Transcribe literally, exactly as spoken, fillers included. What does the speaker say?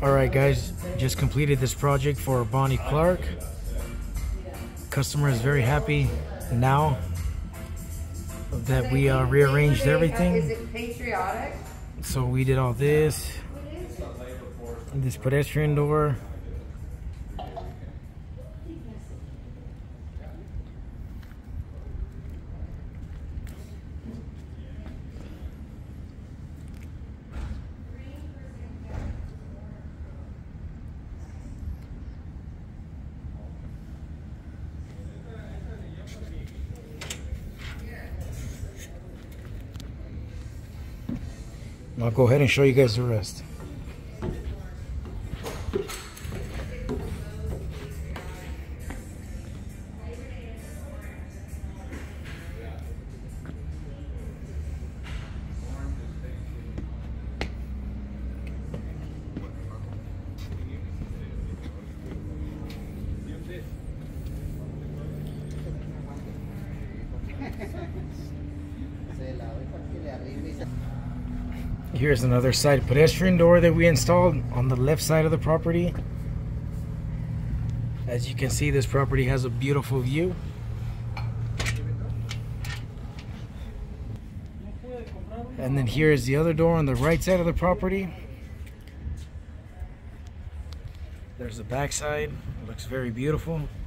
Alright guys, just completed this project for Bonnie Clark. Customer is very happy now that we uh, rearranged everything. Is it patriotic? So we did all this, this pedestrian door. I'll go ahead and show you guys the rest. Here's another side pedestrian door that we installed on the left side of the property. As you can see, this property has a beautiful view. And then here's the other door on the right side of the property. There's the back side. It looks very beautiful.